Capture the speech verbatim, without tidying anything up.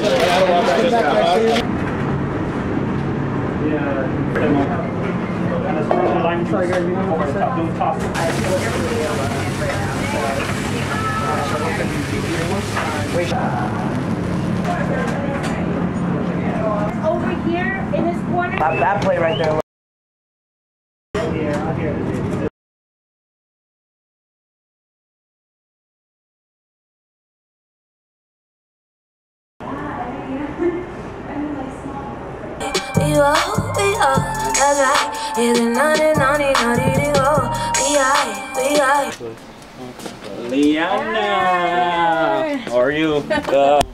Over here in this corner. That, that plate right there. We are, we are, that's right. It's a naughty, naughty, naughty, we are, we are, we are. Liana, how are you? Uh,